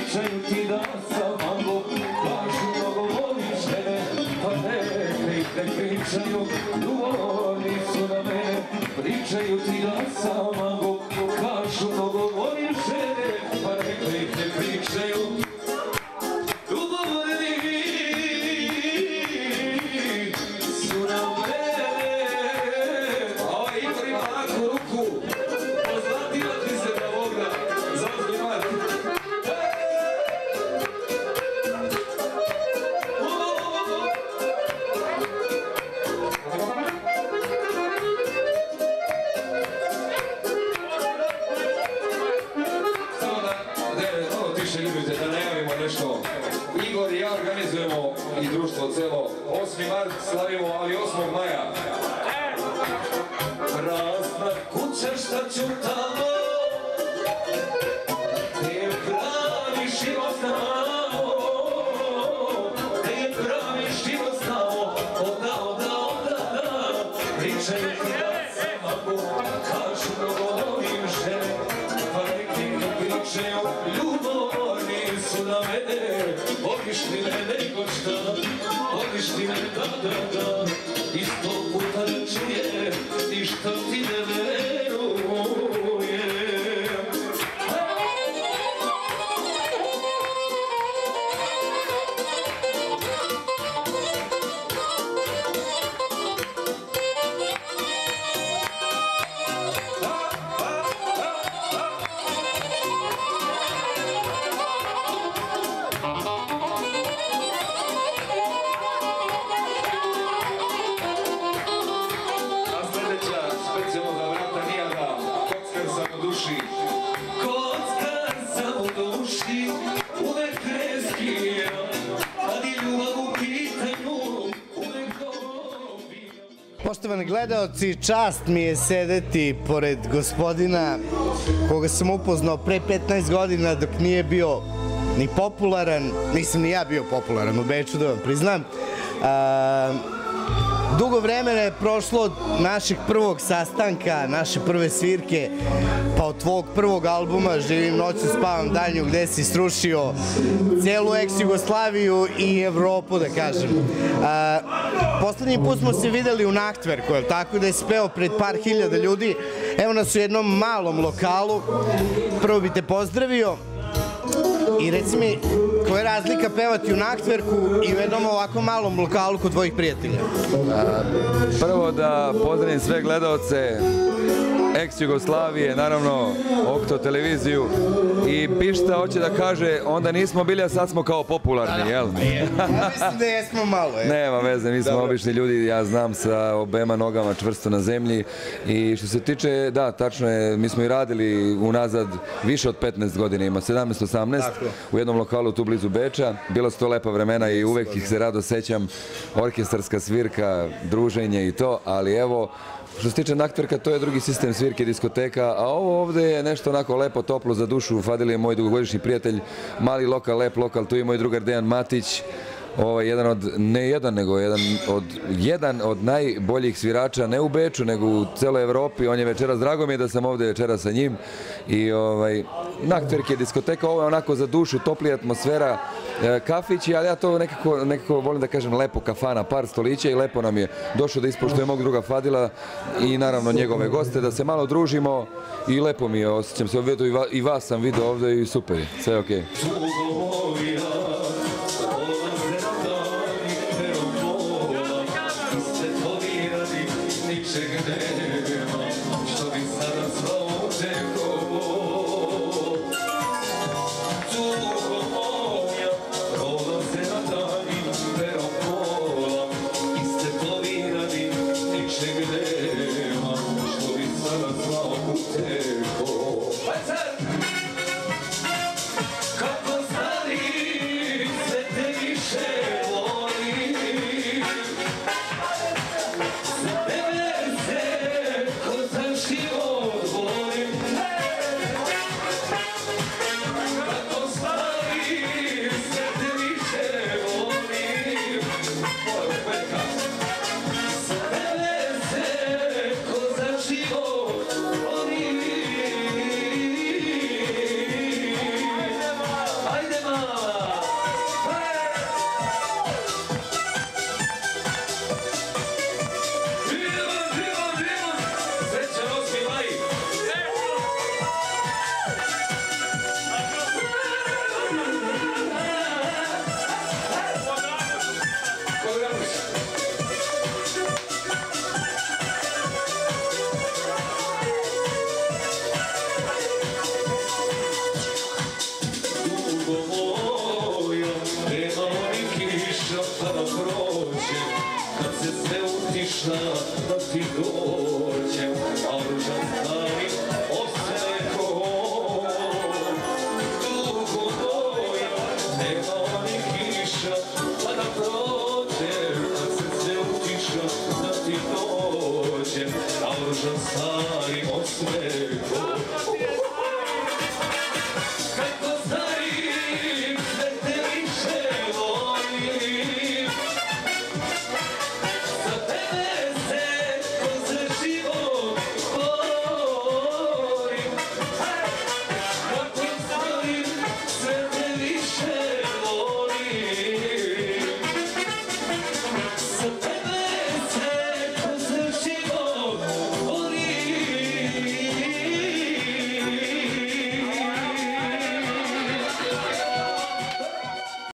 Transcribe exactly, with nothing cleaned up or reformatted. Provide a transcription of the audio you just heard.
pričaju ti da sam mango, kažu mnogo voliš mene, pa neka ih ne pričaju, ljubavni su na mene. Pričaju ti da sam mango, kažu mnogo voliš mene, pa neka ih ne pričaju, ljubavni su na mene. A ovaj Igor ima laku ruku, pozlatila ti se da Boga, zaozbi Mark. Da najavimo nešto. Igor i ja organizujemo i društvo celo. osmi mart slavimo, ali osmog maja. Prazna kuća, šta ću tamo, gde je pravi život znamo, gde je pravi život znamo, oda, oda, oda, da. Pričaju ti da sam mango, kažu mnogo volim žene, pa neki ne pričaju, ljubavni su na mene. Voliš ti me nego šta, voliš ti me da, da, da, isto puta da čuje, ništa ti ne verujem. Poštovani gledaoci, čast mi je sedeti pored gospodina koga sam upoznao pre petnaest godina dok nije bio ni popularan, nisam ni ja bio popularan u Beču, da vam priznam. Dugo vremena je prošlo od našeg prvog sastanka, naše prve svirke, pa od tvog prvog albuma Živim noću, spavam danju, gde si srušio celu ex-Jugoslaviju i Evropu, da kažem. Poslednji put smo se videli u Nachtwerku, tako da je speo pred par hiljada ljudi. Evo nas u jednom malom lokalu. Prvo bi te pozdravio i reci mi, koja je razlika pevati u Nachtwerku i u jednom ovako malom lokalu kod tvojih prijatelja? Prvo da pozdravim sve gledaoce ex-Jugoslavije, naravno Okto televiziju, i Pišta hoće da kaže, onda nismo bili, a sad smo kao popularni, jel? Ja mislim da jesmo malo, je. Nema veze, mi smo obični ljudi, ja znam, sa obema nogama čvrsto na zemlji. I što se tiče, da, tačno je, mi smo i radili unazad više od petnaest godina, ima sedamnaest osamnaest, u jednom lokalu tu blizu Beča. Bila su to lepa vremena i uvek ih se rado sećam, orkestarska svirka, druženje i to, ali evo, što se tiče Nachtwerka, to je drugi sistem svirke, diskoteka, a ovo ovde je nešto onako lepo, toplo za dušu. Fadil je moj dugogodišnji prijatelj, mali lokal, lep lokal, tu je moj drugar Dejan Matić, jedan od, ne jedan, nego jedan od najboljih svirača, ne u Beču, nego u celoj Evropi. On je večeras, drago mi je da sam ovde večeras sa njim. I Nachtwerk je diskoteka, ovo je onako za dušu, toplija atmosfera, kafići, ali ja to nekako volim da kažem lepo, kafana, par stolića, i lepo nam je došao da ispoštuje mog druga Fadila i naravno njegove goste, da se malo družimo i lepo mi je, osjećam se ovdje, i vas sam vidio ovdje i super je, sve je okej. Kako stari ljubo moja, nema ni kiša kada prođe, kad se sve utiša, da ti dođe.